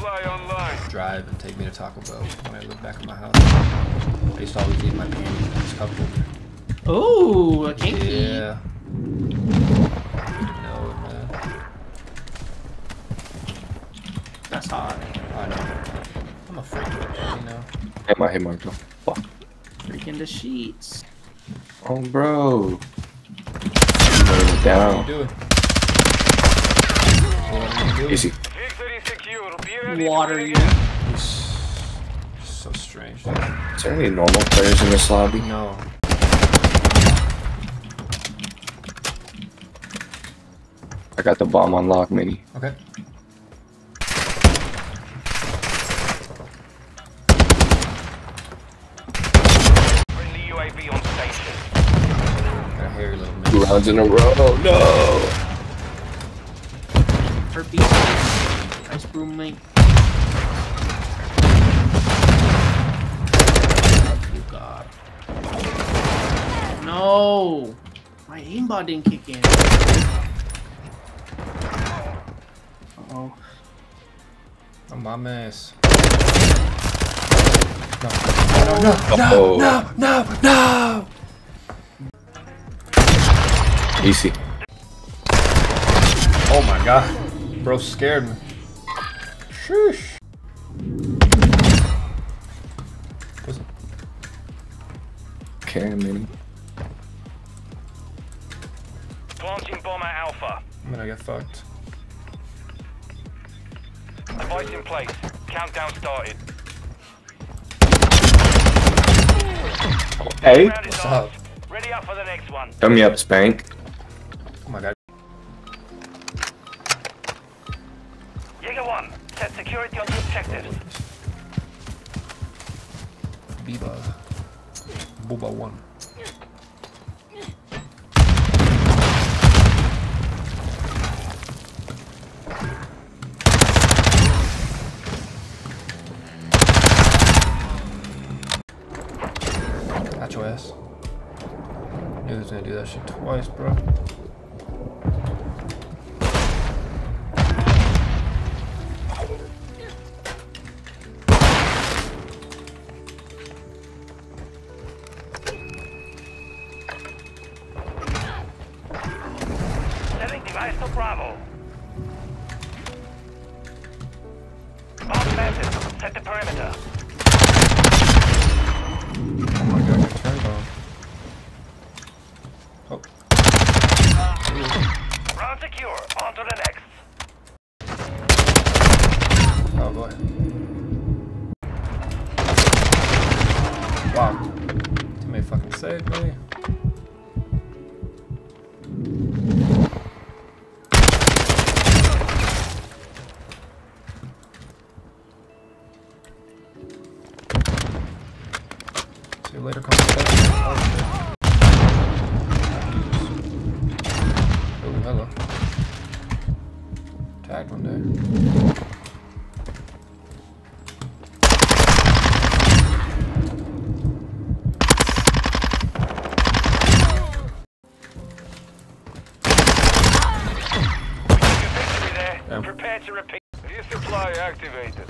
supply online. Drive and take me to Taco Bell when I lived back in my house. I used to always eat my panties cup holder. Oh, a kinky. Yeah. No, man. That's hot. I know. I'm a freak, you know. Hit my though. Fuck. Freaking the sheets. Oh, bro. Down. What are you doing? What are you doing? Easy. Victory secure. Be ready Water to you. It's so strange. Dude. Is there any normal players in this lobby? No. I got the bomb on lock, mini. Okay. friendly UAV on station. Got a hairy little 2 man. rounds in a row. No. Herpes. Nice roommate. Oh god. No! My aimbot didn't kick in. Uh-oh. Oh, my mess. No. Easy. Oh my god. Bro scared me. Sheesh. Okay, mini. Planting bomb at Alpha. I'm gonna get fucked. Device in place. Countdown started. Hey. Round is What's off. up? Ready up for the next one. Come me up, Spank. Oh my god. Jaeger 1. Set security on the objectives. Biba. Booba 1. Got your ass. Knew he was gonna do that shit twice, bro. Setting device to Bravo. Bomb planted. Set the perimeter. Oh my god, I turned on. Oh. Round secure. On to the next. Oh, go ahead. Wow. Teammate fucking saved me. See you later, conversation. Oh, hello. Tagged one there. Victory there. Yeah. Prepare to repeat. Resupply activated.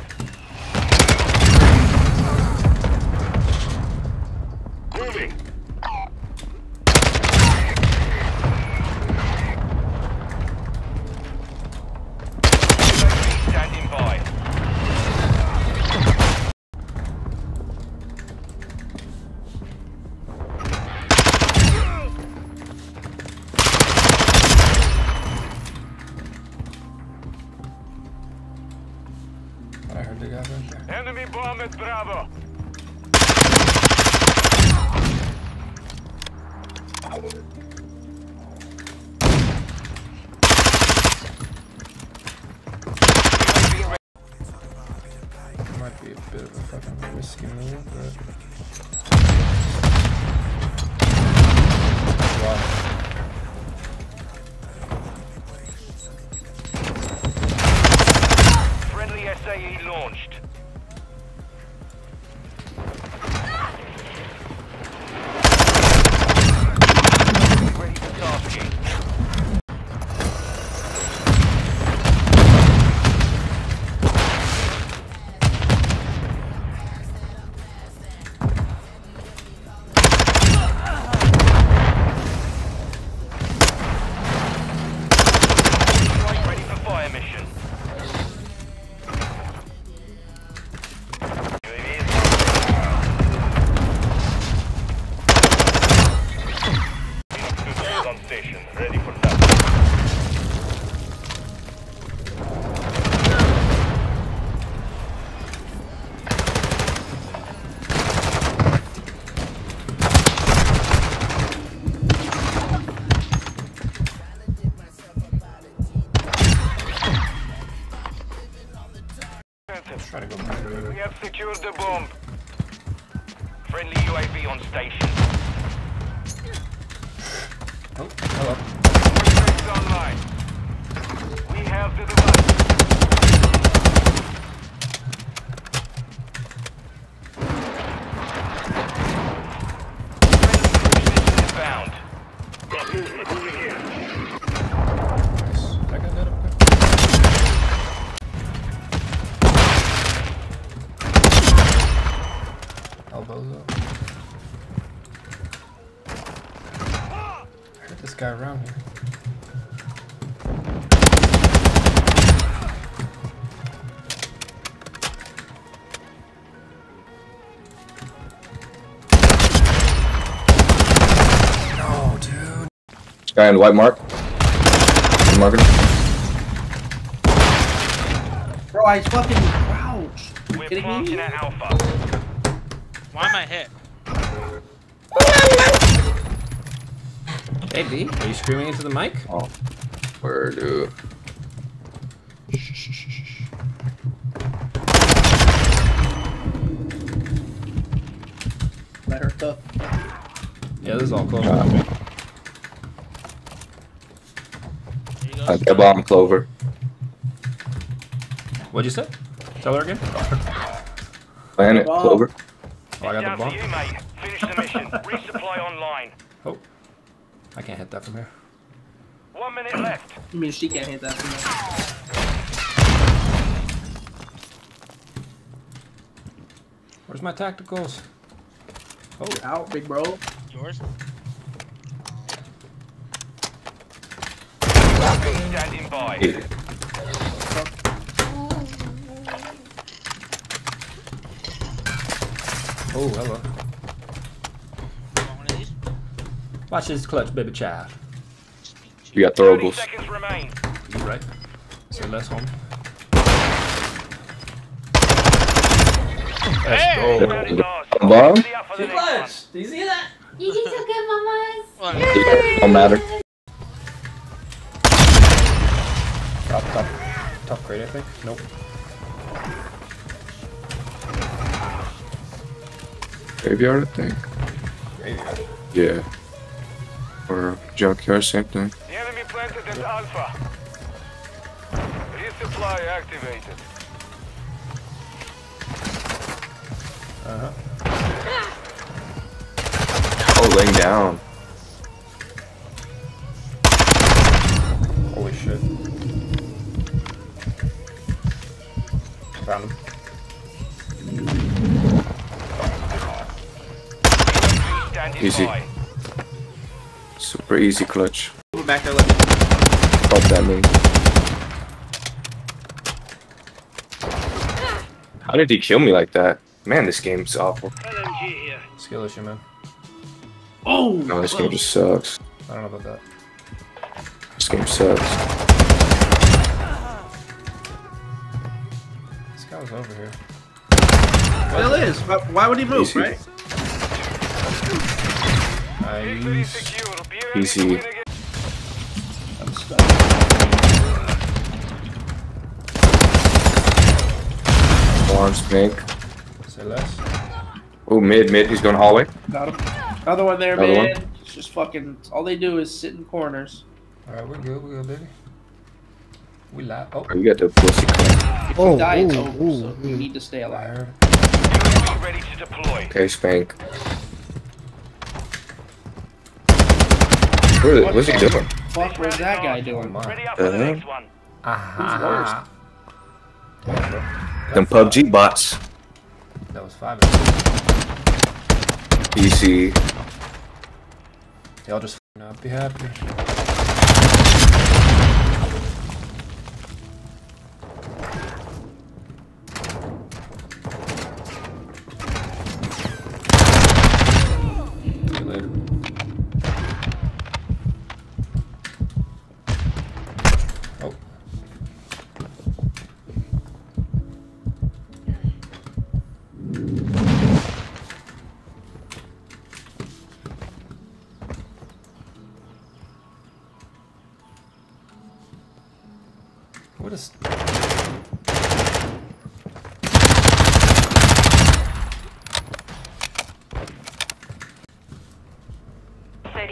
Moving. Standing by. I heard the guy right there. Enemy bomb at Bravo. Might be a bit of a fucking risky move, but... Wow. Friendly SAE launched. Ready for tasking. planted. Try to go behind We me. have secured the bomb. Friendly UAV on station. Oh, hello. Restricts online. We have the device. Found. Nice. That guy dead up there? Elbows up. I heard this guy around here. No, dude. Guy in the white mark. Marking. Bro, I fucking crouched. You We're kidding planting me? at Alpha. Why am I hit? Hey, B, are you screaming into the mic? Oh, where do? Let her cook. Yeah, this is all close. There you go. That bomb clover. What'd you say? Tell her again. Planet Bomb. clover. Oh, I got Down the to bomb. you, mate. Finish the mission. Resupply online. Oh, I can't hit that from here. 1 minute left. I mean, she can't hit that from Where's my tacticals? Oh, there. Out, big bro. Yours? Standing by. Yeah. oh, hello. Want one of these? Watch this clutch, baby child. You got 30 throwables. seconds remain. You right? Say less, homie. Hey! Let's go. Round is ours. Bomb? Ready up for the next one. Do you see that? You did so good, mamas. What? Don't matter. Top crate, I think. Nope. Graveyard, I think. Graveyard. Yeah. Or junkyard, same thing. The enemy planted at Alpha. Resupply activated. Uh-huh. Oh, laying down. Holy shit. Found him. Standing Easy. by. Super easy clutch. Over back there, let me. Fuck that mean. How did he kill me like that? Man, this game's awful. LMG here. Skill issue, man. Oh! No, this game just sucks. I don't know about that. This game sucks. This guy was over here. Well, it is. Why would he move, Easy. right? Victory Nice. secure. Be ready Easy. to win again. I'm stuck. Orange pink. Say less. Oh, mid. He's going hallway. Got him. Another one there, Another man. one? It's just fucking. All they do is sit in corners. Alright, we're good, baby. We live. Oh, Oh, you got the pussy cut. If you die, it's over, so you need to stay alive. fire. Be ready to deploy. Okay, spank. What's he doing? Fuck, where's that guy doing? Come on. Ready up for the next one. Aha. Them PUBG bots. That was 5. PC. Y'all just not be happy. See you later. Oh.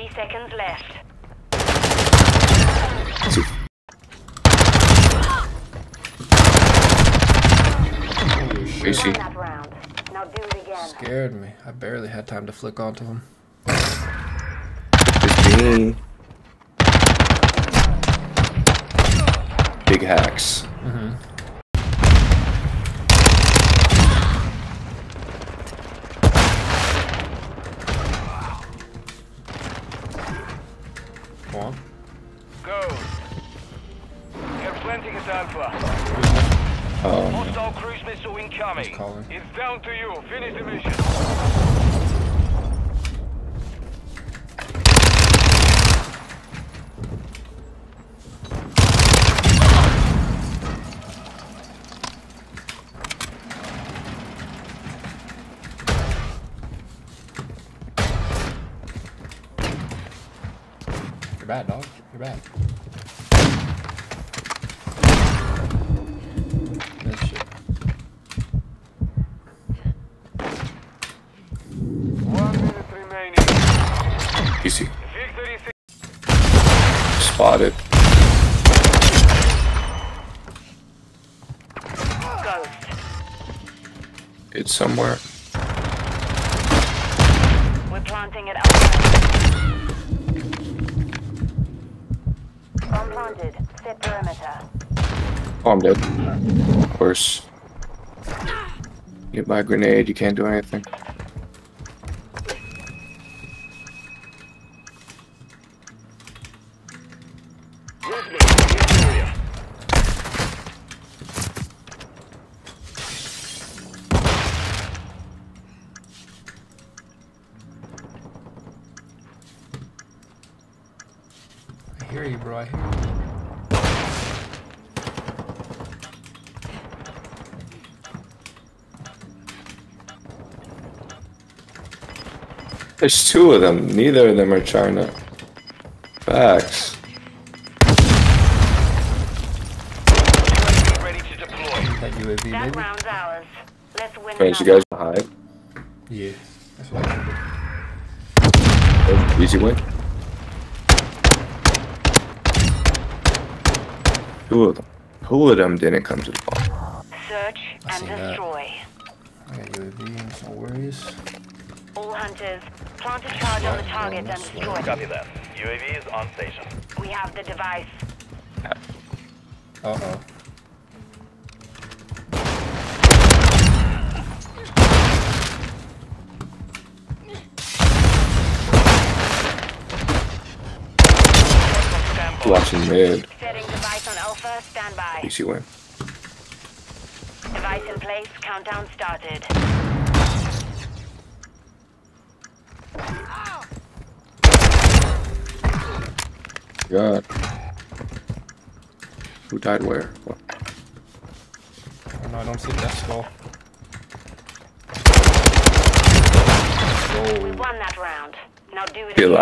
30 seconds left. Holy shit. AC. Won that round. Now do it again. Scared me. I barely had time to flick onto him. 15. Big hacks. Mm-hmm. Come on. Go. They're planting at Alpha. Oh, no. Hostile cruise missile incoming. He's calling. It's down to you. Finish the mission. You're bad, dog. You're bad. This shit. 1 minute remaining. Easy. Victory. Spotted. Ghost. It's somewhere. We're planting at Alpha. Bomb planted. Set perimeter. Oh, I'm dead. Of course. Get my grenade, you can't do anything. I hear you, bro. I hear you. There's two of them. Neither of them are trying to. Facts. Ready to deploy. That UAV, That maybe? round's ours. Let's win Friends, you another. guys hide. Yeah. That's what I figured. Easy win. Two of them didn't come to the ball. Search I and see that. destroy. I got UAV, no worries. All hunters, plant a charge on the target and destroy it. Copy that. UAV is on station. We have the device. Uh-oh. Stand by. Watching mid. Setting device on Alpha, stand by. Easy win. Device in place, countdown started. God. Who died where? What? Oh, no, I don't see that skull. We won that round. Now do it Feel again.